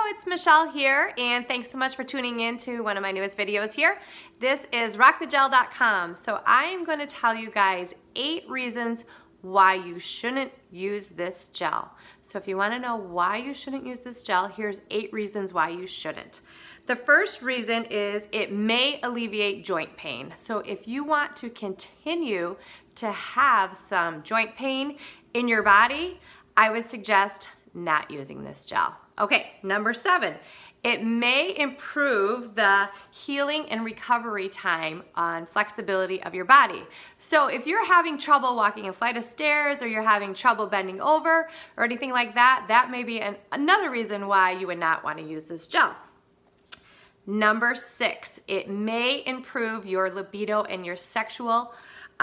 it's Michelle here, and thanks so much for tuning in to one of my newest videos here. This is rockthegel.com. So I'm going to tell you guys 8 reasons why you shouldn't use this gel. So if you want to know why you shouldn't use this gel, here's 8 reasons why you shouldn't. The first reason is it may alleviate joint pain. So if you want to continue to have some joint pain in your body, I would suggest not using this gel. Okay, number 7, it may improve the healing and recovery time on flexibility of your body. So if you're having trouble walking a flight of stairs, or you're having trouble bending over or anything like that, that may be another reason why you would not want to use this gel. Number 6, it may improve your libido and your sexual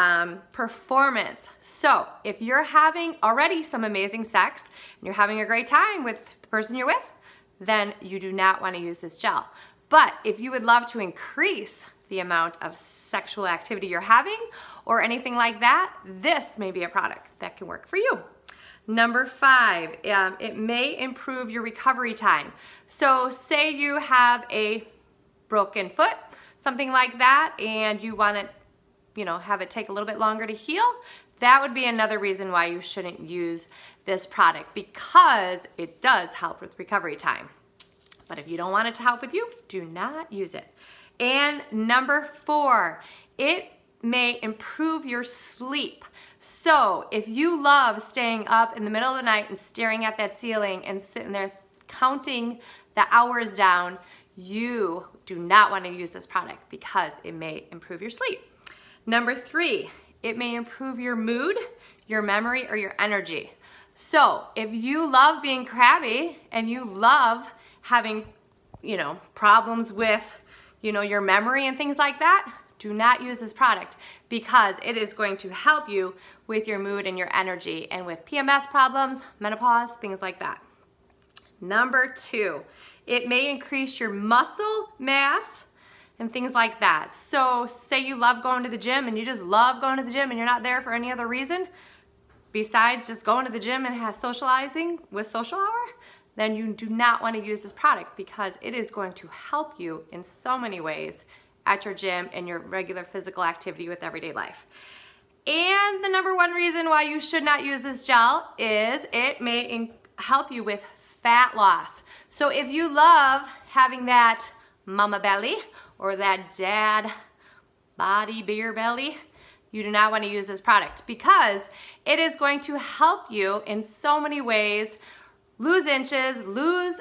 performance. So if you're having already some amazing sex and you're having a great time with the person you're with, then you do not want to use this gel. But if you would love to increase the amount of sexual activity you're having or anything like that, this may be a product that can work for you. Number 5, it may improve your recovery time. So say you have a broken foot, something like that, and you want to have it take a little bit longer to heal, that would be another reason why you shouldn't use this product, because it does help with recovery time. But if you don't want it to help with you, do not use it. And number 4, it may improve your sleep. So if you love staying up in the middle of the night and staring at that ceiling and sitting there counting the hours down, you do not want to use this product because it may improve your sleep. Number 3, it may improve your mood, your memory, or your energy. So if you love being crabby and you love having, problems with, your memory and things like that, do not use this product, because it is going to help you with your mood and your energy and with PMS problems, menopause, things like that. Number 2, it may increase your muscle mass and things like that. So say you love going to the gym and you just love going to the gym and you're not there for any other reason besides just going to the gym and socializing with Social Hour, then you do not want to use this product, because it is going to help you in so many ways at your gym and your regular physical activity with everyday life. And the number 1 reason why you should not use this gel is it may help you with fat loss. So if you love having that mama belly or that dad body beer belly, you do not want to use this product, because it is going to help you in so many ways lose inches, lose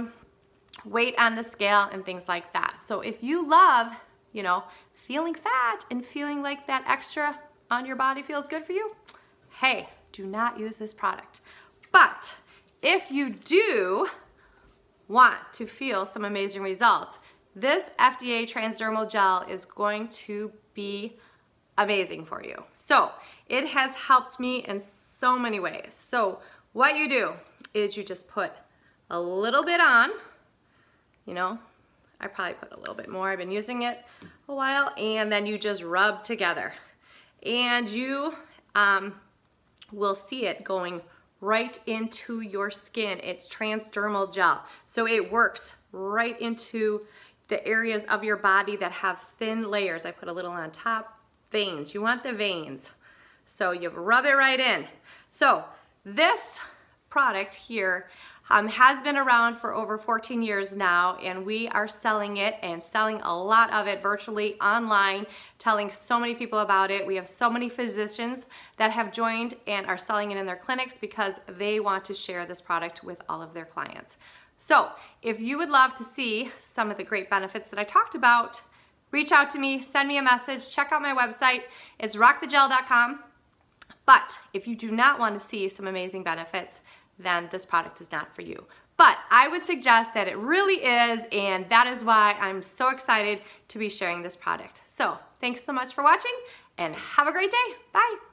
weight on the scale and things like that. So if you love, feeling fat and feeling like that extra on your body feels good for you, hey, do not use this product. But if you do want to feel some amazing results, this FDA transdermal gel is going to be amazing for you. So it has helped me in so many ways. So what you do is you just put a little bit on, I probably put a little bit more, I've been using it a while, and then you just rub together. And you will see it going right into your skin. It's transdermal gel. So it works right into the areas of your body that have thin layers. I put a little on top. Veins, you want the veins. So you rub it right in. So this product here has been around for over 14 years now, and we are selling it and selling a lot of it virtually online, telling so many people about it. We have so many physicians that have joined and are selling it in their clinics because they want to share this product with all of their clients. So if you would love to see some of the great benefits that I talked about, reach out to me, send me a message, check out my website. It's rockthegel.com. But if you do not want to see some amazing benefits, then this product is not for you. But I would suggest that it really is, and that is why I'm so excited to be sharing this product. So thanks so much for watching, and have a great day. Bye.